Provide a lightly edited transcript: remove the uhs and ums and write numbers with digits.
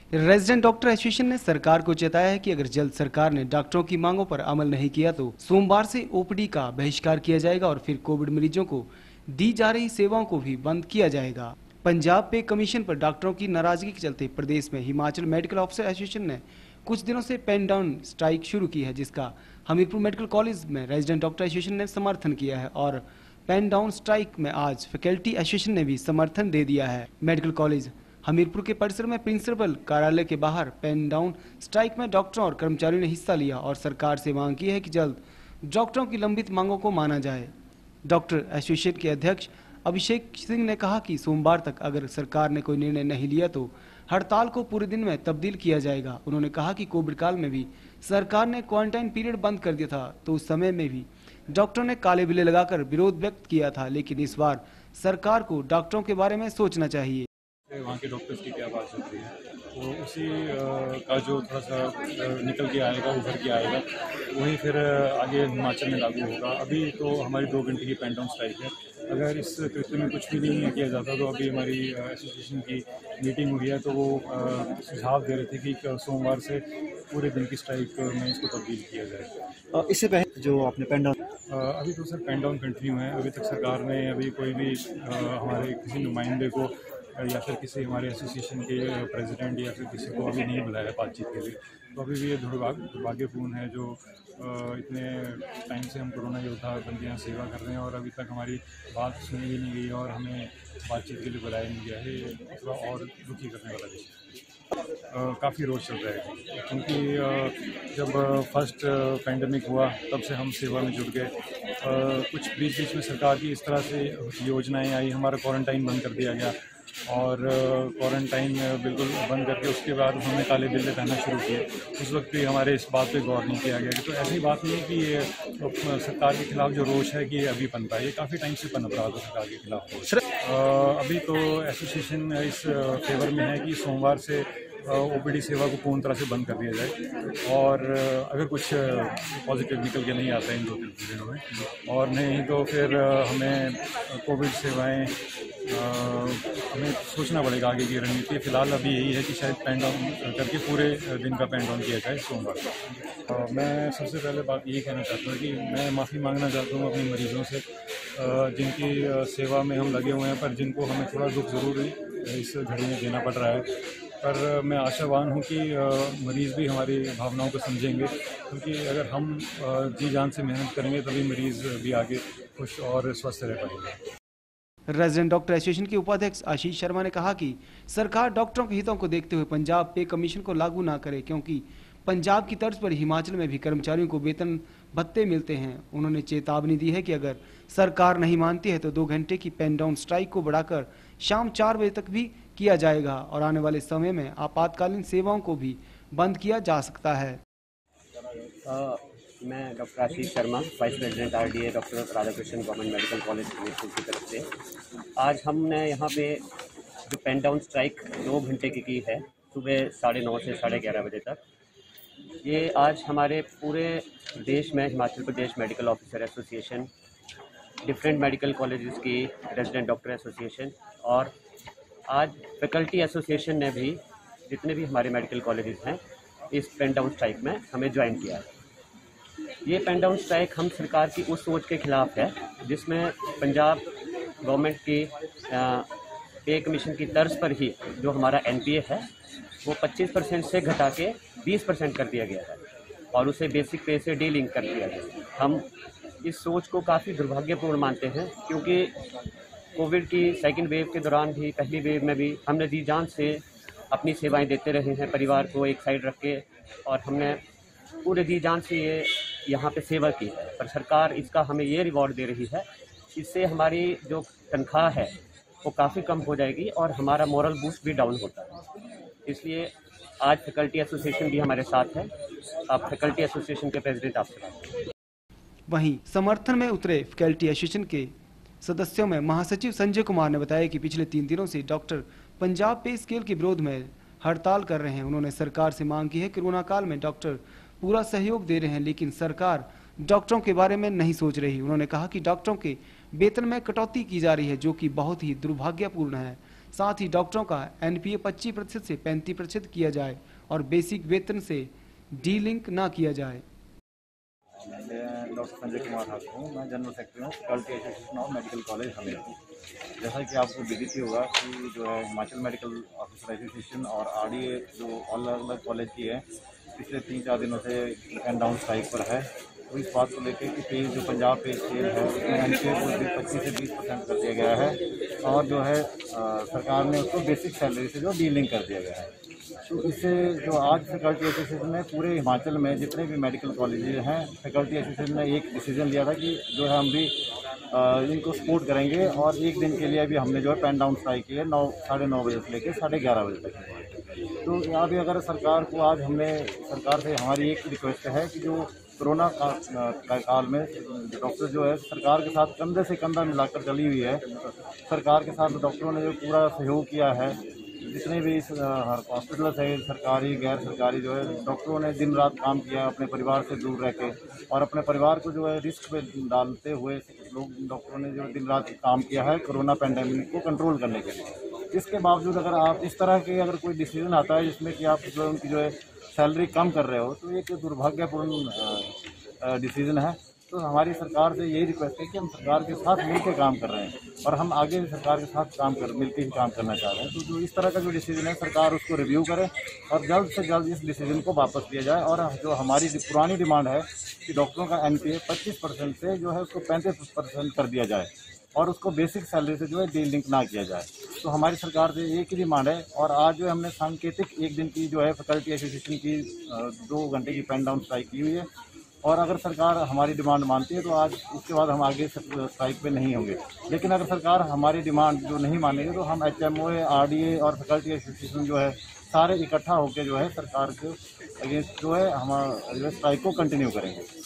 Resident doctor association ने सरकार को चेताया है कि अगर जल्द सरकार ने डॉक्टरों की मांगों पर अमल नहीं किया तो सोमवार से ओपीडी का बहिष्कार किया जाएगा और फिर कोविड मरीजों को दी जा रही सेवाओं को भी बंद किया जाएगा। पंजाब पे कमीशन पर डॉक्टरों की नाराजगी के चलते प्रदेश में हिमाचल मेडिकल ऑफिसर एसोसिएशन ने कुछ दिनों से पेन डाउन स्ट्राइक शुरू की है, जिसका हमीरपुर मेडिकल कॉलेज में रेजिडेंट डॉक्टर एसोसिएशन ने समर्थन किया है और पेन डाउन स्ट्राइक में आज फैकल्टी एसोसिएशन ने भी समर्थन दे दिया है। मेडिकल कॉलेज हमीरपुर के परिसर में प्रिंसिपल कार्यालय के बाहर पेन डाउन स्ट्राइक में डॉक्टरों और कर्मचारियों ने हिस्सा लिया और सरकार से मांग की है कि जल्द डॉक्टरों की लंबित मांगों को माना जाए। डॉक्टर एसोसिएशन के अध्यक्ष अभिषेक सिंह ने कहा कि सोमवार तक अगर सरकार ने कोई निर्णय नहीं लिया तो हड़ताल को पूरे दिन में तब्दील किया जाएगा। उन्होंने कहा कि कोविड काल में भी सरकार ने क्वारंटाइन पीरियड बंद कर दिया था, तो उस समय में भी डॉक्टरों ने काले बिल्ले लगाकर विरोध व्यक्त किया था, लेकिन इस बार सरकार को डॉक्टरों के बारे में सोचना चाहिए। वहाँ के डॉक्टर्स की क्या बात चल रही है, तो उसी का जो थोड़ा सा निकल के आएगा, उभर के आएगा, वही फिर आगे हिमाचल में लागू होगा। अभी तो हमारी 2 घंटे की पेन डाउन स्ट्राइक है। अगर इस कृत्य में कुछ भी नहीं किया जाता तो अभी हमारी एसोसिएशन की मीटिंग हुई है, तो वो सुझाव दे रहे थे कि सोमवार से पूरे दिन की स्ट्राइक में इसको तब्दील किया जाए। इससे पहले जो आपने पेन डाउन अभी तो सर पेन डाउन कंटिन्यू है। अभी तक सरकार ने अभी कोई भी हमारे किसी नुमाइंदे को या फिर किसी हमारे एसोसिएशन के प्रेसिडेंट या फिर किसी को अभी नहीं बुलाया बातचीत के लिए। तो अभी भी ये दुर्भाग्यपूर्ण है जो इतने टाइम से हम कोरोना योद्धा बन के यहाँ सेवा कर रहे हैं और अभी तक हमारी बात सुनी भी नहीं गई और हमें बातचीत के लिए बुलाया नहीं गया है। ये थोड़ा और दुखी करने वाला विषय। काफ़ी रोज चल रहा है, क्योंकि जब फर्स्ट पैंडेमिक हुआ तब से हम सेवा में जुट गए। कुछ बीच में सरकार की इस तरह से योजनाएं आई, हमारा क्वारंटाइन बंद कर दिया गया और क्वारंटाइन बिल्कुल बंद करके उसके बाद हमने काले बिल्ले पहनना शुरू किए। उस वक्त भी हमारे इस बात पे गौर नहीं किया गया। तो ऐसी बात नहीं है कि ये सरकार के खिलाफ जो रोष है कि ये अभी पनपा है, ये काफ़ी टाइम से पनप रहा था सरकार के खिलाफ रोष। अभी तो एसोसिएशन इस फेवर में है कि सोमवार से ओपीडी सेवा को पूर्ण तरह से बंद कर दिया जाए और अगर कुछ पॉजिटिव निकल के नहीं आता है इन 2-3 दिनों में, और नहीं तो फिर हमें कोविड सेवाएं हमें सोचना पड़ेगा आगे की रणनीति। फिलहाल अभी यही है कि शायद पेन डाउन करके पूरे दिन का पेन डाउन किया जाए सोमवार को। मैं सबसे पहले बात यही कहना चाहता हूँ कि मैं माफ़ी मांगना चाहता हूँ अपने मरीज़ों से जिनकी सेवा में हम लगे हुए हैं, पर जिनको हमें थोड़ा दुख ज़रूर इस घड़ी में देना पड़ रहा है। पर मैं आशावान हूँ कि मरीज़ भी हमारी भावनाओं को समझेंगे, क्योंकि अगर हम जी जान से मेहनत करेंगे तभी मरीज़ भी आगे खुश और स्वस्थ रह पाएंगे। रेजिडेंट डॉक्टर एसोसिएशन के उपाध्यक्ष आशीष शर्मा ने कहा कि सरकार डॉक्टरों के हितों को देखते हुए पंजाब पे कमीशन को लागू ना करे, क्योंकि पंजाब की तर्ज पर हिमाचल में भी कर्मचारियों को वेतन भत्ते मिलते हैं। उन्होंने चेतावनी दी है कि अगर सरकार नहीं मानती है तो 2 घंटे की पेन डाउन स्ट्राइक को बढ़ाकर शाम 4 बजे तक भी किया जाएगा और आने वाले समय में आपातकालीन सेवाओं को भी बंद किया जा सकता है। मैं doctor Ashish Sharma, vice president RDA doctor Radhakrishna government medical college Hamirpur की तरफ से आज हमने यहाँ पे जो पेन डाउन स्ट्राइक 2 घंटे की है, सुबह 9:30 से 11:30 बजे तक। ये आज हमारे पूरे देश में Himachal Pradesh medical officer association, different medical colleges की रेजिडेंट डॉक्टर एसोसिएशन और आज फैकल्टी एसोसिएशन ने भी, जितने भी हमारे मेडिकल कॉलेजेस हैं, इस पेन डाउन स्ट्राइक में हमें ज्वाइन किया है। ये पेन डाउन स्ट्राइक हम सरकार की उस सोच के खिलाफ है जिसमें पंजाब गवर्नमेंट की पे कमीशन की तर्ज पर ही जो हमारा एनपीए है वो 25% से घटा के 20% कर दिया गया है और उसे बेसिक पे से डीलिंक कर दिया गया है। हम इस सोच को काफ़ी दुर्भाग्यपूर्ण मानते हैं, क्योंकि कोविड की सेकंड वेव के दौरान भी, पहली वेव में भी हमने जी जान से अपनी सेवाएं देते रहे हैं, परिवार को एक साइड रख के, और हमने पूरे जी जान से ये यहाँ पे सेवा की है। पर सरकार इसका हमें ये रिवॉर्ड दे रही है, इससे हमारी जो तनख्वाह है वो काफ़ी कम हो जाएगी और हमारा मोरल बूस्ट भी डाउन होता है। इसलिए आज फैकल्टी एसोसिएशन भी हमारे साथ है। आप फैकल्टी एसोसिएशन के प्रेसिडेंट आपसे बात करें। वहीं समर्थन में उतरे फैकल्टी एसोसिएशन के सदस्यों में महासचिव संजय कुमार ने बताया कि पिछले 3 दिनों से डॉक्टर पंजाब पे स्केल के विरोध में हड़ताल कर रहे हैं। उन्होंने सरकार से मांग की है कि कोरोना काल में डॉक्टर पूरा सहयोग दे रहे हैं, लेकिन सरकार डॉक्टरों के बारे में नहीं सोच रही। उन्होंने कहा कि डॉक्टरों के वेतन में कटौती की जा रही है, जो कि बहुत ही दुर्भाग्यपूर्ण है। साथ ही डॉक्टरों का एनपीए 25% से 35% किया जाए और बेसिक वेतन से डी लिंक ना किया जाए। मैं डॉक्टर संजय कुमार ठाकुर हूँ। मैं जनरल सेक्रेटरी हूँ faculty association of medical college Hamirpur. जैसा कि आपको विदित ही होगा कि जो है हिमाचल मेडिकल ऑफिसर एसोसिएशन और आरडीए जो अलग अलग कॉलेज की है पिछले 3-4 दिनों से एंड डाउन स्ट्राइक पर है। तो इस बात को लेकर कि पे जो पंजाब पे स्केल है उसमें एनपीए को 25 से 20% कर दिया गया है और जो है सरकार ने उसको बेसिक सैलरी से जो डीलिंग कर दिया गया है। तो इससे जो आज फैकल्टी एसोसिएशन ने पूरे हिमाचल में जितने भी मेडिकल कॉलेज हैं फैकल्टी एसोसिएशन ने एक डिसीजन लिया था कि जो है हम भी इनको सपोर्ट करेंगे और एक दिन के लिए भी हमने जो है पेन डाउन स्ट्राइक की है 9-9:30 बजे से लेकर 11:30 बजे तक। तो यहाँ भी अगर सरकार को आज हमने सरकार से हमारी एक रिक्वेस्ट है कि जो कोरोना काल में डॉक्टर जो है सरकार के साथ कंधे से कंधा मिलाकर चली हुई है। सरकार के साथ डॉक्टरों ने जो पूरा सहयोग किया है, जितने भी हॉस्पिटल्स है सरकारी गैर सरकारी जो है डॉक्टरों ने दिन रात काम किया अपने परिवार से दूर रह के और अपने परिवार को जो है रिस्क पे डालते हुए लोग डॉक्टरों ने जो दिन रात काम किया है कोरोना पैंडेमिक को कंट्रोल करने के लिए। इसके बावजूद अगर आप इस तरह के अगर कोई डिसीजन आता है जिसमें कि आप जो उनकी जो है सैलरी कम कर रहे हो तो एक दुर्भाग्यपूर्ण डिसीजन है। तो हमारी सरकार से यही रिक्वेस्ट है कि हम सरकार के साथ मिलकर काम कर रहे हैं और हम आगे भी सरकार के साथ मिलकर ही काम करना चाह रहे हैं। तो जो इस तरह का जो डिसीजन है सरकार उसको रिव्यू करे और जल्द से जल्द इस डिसीजन को वापस लिया जाए और जो हमारी पुरानी डिमांड है कि डॉक्टरों का एनपीए 25% से जो है उसको 35% कर दिया जाए और उसको बेसिक सैलरी से जो है डी लिंक ना किया जाए। तो हमारी सरकार से एक ही डिमांड है और आज जो हमने सांकेतिक एक दिन की जो है फैकल्टी एसोसिएशन की 2 घंटे की पेन डाउन स्ट्राइक की हुई है और अगर सरकार हमारी डिमांड मानती है तो आज उसके बाद हम आगे स्ट्राइक पे नहीं होंगे। लेकिन अगर सरकार हमारी डिमांड जो नहीं मानेगी तो हम एचएमओ, आरडीए और फैकल्टी एसोसिएशन जो है सारे इकट्ठा होकर जो है सरकार के अगेंस्ट जो है हम स्ट्राइक को कंटिन्यू करेंगे।